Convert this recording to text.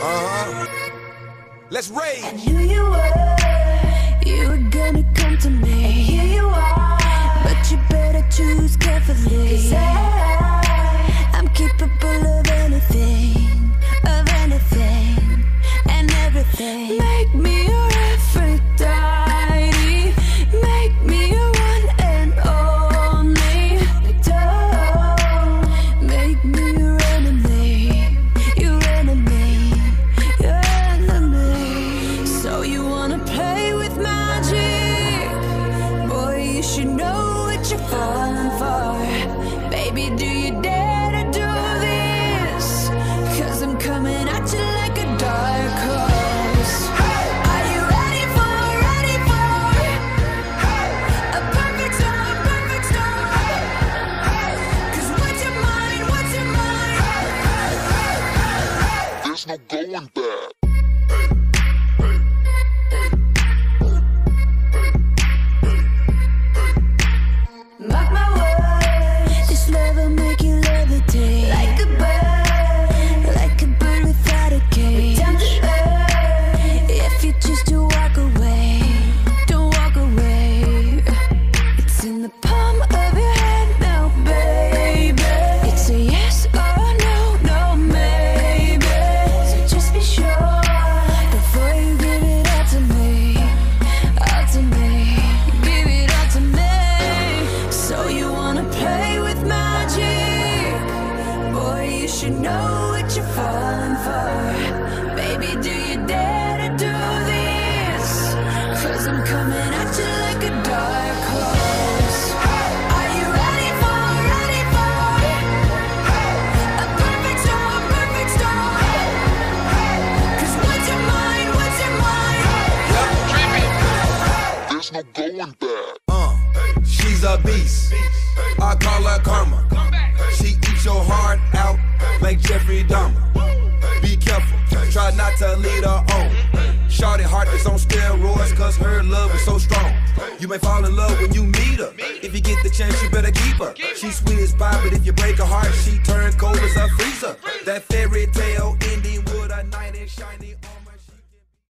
Let's rage. I knew you were gonna come to me. And here you are, but you better choose carefully. 'Cause I'm capable of anything, and everything. Make me your Aphrodite, make me your one and only. Don't make me your enemy, your enemy, your enemy. So you wanna play with magic? Boy, you should know what you're falling for. Baby, do you dare to do this? 'Cause I'm coming at you like a dark horse. Are you ready for a perfect storm, perfect storm? 'Cause what's your mind, what's your mind? There's no going back. Mark my words, this love will make you levitate like a bird without a cage. Down to earth, if you choose to walk away, don't walk away. It's in the palm of your hand now, baby. It's a yes or no, no maybe. So just be sure before you give it all to me, all to me. Give it all to me. So you wanna play with magic? Boy, you should know what you're falling for. Baby, do you dare to do this? 'Cause I'm coming at you like a dark horse. Are you ready for a perfect storm, perfect storm? 'Cause what's your mind, what's your mind? There's no going back. She's a beast. I call her karma. She eats your heart out like Jeffrey Dahmer. Be careful, try not to lead her on. Shorty heart is on steroids, 'cause her love is so strong. You may fall in love when you meet her. If you get the chance, you better keep her. She's sweet as pie, but if you break her heart, she turns cold as a freezer. That fairy tale ending with a knight in shiny armor.